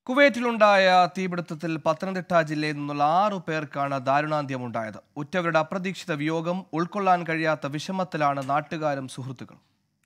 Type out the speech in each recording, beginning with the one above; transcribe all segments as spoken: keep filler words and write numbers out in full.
കുവൈറ്റിലുണ്ടായ തീപിടുത്തത്തിൽ പത്തനംതിട്ട ജില്ലയിൽ നിന്നുള്ള ആറു പേർക്കാണ് ദാരുണാന്ത്യമുണ്ടായത്. ഉറ്റവരുടെ അപ്രതീക്ഷിത വിയോഗം ഉൾക്കൊള്ളാൻ കഴിയാത്ത വിഷമത്തിലാണ് നാട്ടുകാരും സുഹൃത്തുക്കളും.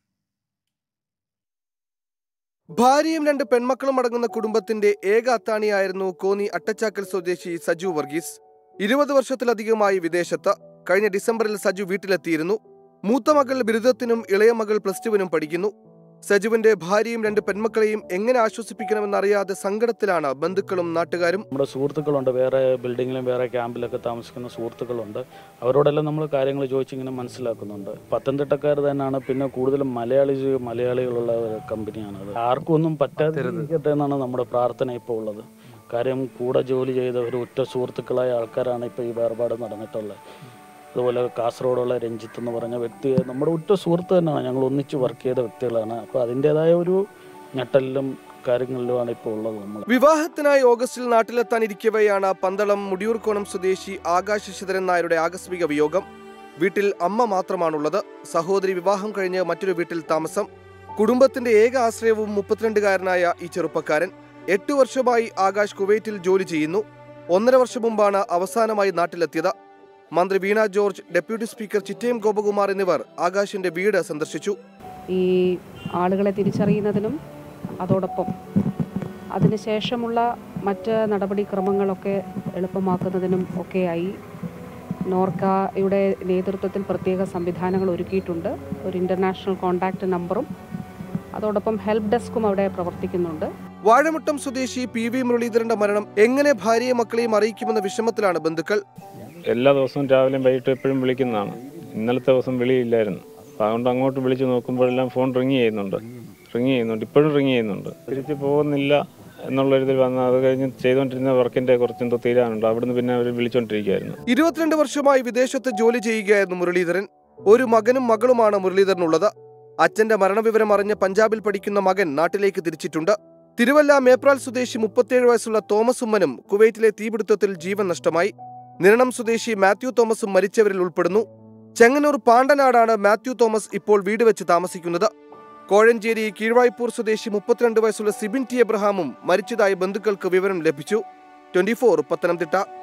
ഭാര്യയും രണ്ട് പെൺമക്കളും അടങ്ങുന്ന കുടുംബത്തിന്റെ ഏക അത്താണിയായിരുന്നു കോന്നി അട്ടച്ചാക്കൽ സ്വദേശി സജു വർഗീസ്. ഇരുപത് വർഷത്തിലധികമായി വിദേശത്ത്. കഴിഞ്ഞ ഡിസംബറിൽ സജു വീട്ടിലെത്തിയിരുന്നു. മൂത്ത മകൾ ബിരുദത്തിനും ഇളയ മകൾ പ്ലസ് ടുവിനും പഠിക്കുന്നു. സജുവിന്റെ ഭാര്യയും രണ്ട് പെൺമക്കളെയും എങ്ങനെ ആശ്വസിപ്പിക്കണമെന്നറിയാതെ സങ്കടത്തിലാണ് ബന്ധുക്കളും നാട്ടുകാരും. നമ്മുടെ സുഹൃത്തുക്കളുണ്ട്, വേറെ ബിൽഡിങ്ങിലും വേറെ ക്യാമ്പിലൊക്കെ താമസിക്കുന്ന സുഹൃത്തുക്കളുണ്ട്. അവരോടെല്ലാം നമ്മൾ കാര്യങ്ങൾ ചോദിച്ചിങ്ങനെ മനസ്സിലാക്കുന്നുണ്ട്. പത്തനംതിട്ടക്കാർ തന്നെയാണ്, പിന്നെ കൂടുതലും മലയാളി മലയാളികളുള്ള കമ്പനിയാണ്. അത് ആർക്കും ഒന്നും പറ്റാതിരിക്കട്ടെ എന്നാണ് നമ്മുടെ പ്രാർത്ഥന ഇപ്പോൾ ഉള്ളത്. കാര്യം കൂടെ ജോലി ചെയ്ത ഒരു ഉറ്റ സുഹൃത്തുക്കളായ ആൾക്കാരാണ് ഇപ്പോൾ ഈ വേർപാട് നടന്നിട്ടുള്ളത്. അതുപോലെ കാസർഗോഡുള്ള രഞ്ജിത്ത് എന്ന് പറഞ്ഞ വ്യക്തി നമ്മുടെ ഉറ്റ സുഹൃത്ത് തന്നെയാണ്. ഞങ്ങൾ ഒന്നിച്ച് വർക്ക് ചെയ്ത വ്യക്തികളാണ്. അപ്പോൾ അതിൻ്റെതായ ഒരു ഞെട്ടലിലും കാര്യങ്ങളിലുമാണ് ഇപ്പോൾ ഉള്ളത്. നമ്മൾ വിവാഹത്തിനായി ഓഗസ്റ്റിൽ നാട്ടിലെത്താനിരിക്കവെയാണ് പന്തളം മുടിയൂർക്കോണം സ്വദേശി ആകാശ് ശശിധരൻ നായരുടെ ആകസ്മിക വിയോഗം. വീട്ടിൽ അമ്മ മാത്രമാണുള്ളത്. സഹോദരി വിവാഹം കഴിഞ്ഞ് മറ്റൊരു വീട്ടിൽ താമസം. കുടുംബത്തിന്റെ ഏക ആശ്രയവും മുപ്പത്തിരണ്ടുകാരനായ ഈ ചെറുപ്പക്കാരൻ. എട്ടു വർഷമായി ആകാശ് കുവൈറ്റിൽ ജോലി ചെയ്യുന്നു. ഒന്നര വർഷം മുമ്പാണ് അവസാനമായി നാട്ടിലെത്തിയത്. മന്ത്രി Veena George, deputy speaker Chittayam Gopakumar എന്നിവർ ആകാശിന്റെ വീട് സന്ദർശിച്ചു. ഈ ആളുകളെ തിരിച്ചറിയുന്നതിനും അതോടൊപ്പം അതിനുശേഷമുള്ള മറ്റ് നടപടിക്രമങ്ങളൊക്കെ എളുപ്പമാക്കുന്നതിനും ഒക്കെയായി നോർക്കയുടെ നേതൃത്വത്തിൽ പ്രത്യേക സംവിധാനങ്ങൾ ഒരുക്കിയിട്ടുണ്ട്. ഒരു ഇന്റർനാഷണൽ കോൺടാക്ട് നമ്പറും അതോടൊപ്പം ഹെൽപ്പ് ഡെസ്കും അവിടെ പ്രവർത്തിക്കുന്നുണ്ട്. വാഴമുട്ടം സ്വദേശി പി വി മുരളീധരന്റെ മരണം എങ്ങനെ ഭാര്യയും മക്കളെയും അറിയിക്കുമെന്ന വിഷമത്തിലാണ് ബന്ധുക്കൾ. എല്ലാ ദിവസവും രാവിലെയും വൈകിട്ട് എപ്പോഴും വിളിക്കുന്നതാണ്. ഇന്നലത്തെ ദിവസം വിളിയില്ലായിരുന്നു. അതുകൊണ്ട് അങ്ങോട്ട് വിളിച്ച് നോക്കുമ്പോഴെല്ലാം ഫോൺ റിങ് ചെയ്യുന്നുണ്ട് റിങ് ചെയ്യുന്നുണ്ട് ഇപ്പോഴും റിങ് ചെയ്യുന്നുണ്ട്. തിരിച്ച് പോകുന്നില്ല എന്നുള്ളൊരിതിൽ വന്ന് അത് കഴിഞ്ഞ് ചെയ്തുകൊണ്ടിരുന്ന വർക്കിന്റെ കുറച്ചെന്തോ തീരാനുണ്ട്. അവിടുന്ന് പിന്നെ അവർ വിളിച്ചോണ്ടിരിക്കുകയായിരുന്നു. ഇരുപത്തിരണ്ട് വർഷമായി വിദേശത്ത് ജോലി ചെയ്യുകയായിരുന്നു മുരളീധരൻ. ഒരു മകനും മകളുമാണ് മുരളീധരനുള്ളത്. അച്ഛന്റെ മരണവിവരം അറിഞ്ഞ് പഞ്ചാബിൽ പഠിക്കുന്ന മകൻ നാട്ടിലേക്ക് തിരിച്ചിട്ടുണ്ട്. തിരുവല്ല മേപ്രാൽ സ്വദേശി മുപ്പത്തിയേഴ് വയസ്സുള്ള തോമസ് ഉമ്മനും കുവൈറ്റിലെ തീപിടുത്തത്തിൽ ജീവൻ നഷ്ടമായി. നിരണം സ്വദേശി മാത്യു തോമസും മരിച്ചവരിൽ ഉൾപ്പെടുന്നു. ചെങ്ങന്നൂർ പാണ്ടനാടാണ് മാത്യു തോമസ് ഇപ്പോൾ വീട് വെച്ച് താമസിക്കുന്നത്. കോഴഞ്ചേരി കീഴ്വായ്പൂർ സ്വദേശി മുപ്പത്തിരണ്ട് വയസ്സുള്ള സിബിൻ ടി എബ്രഹാമും മരിച്ചതായി ബന്ധുക്കൾക്ക് വിവരം ലഭിച്ചു. Twenty four Pathanamthitta.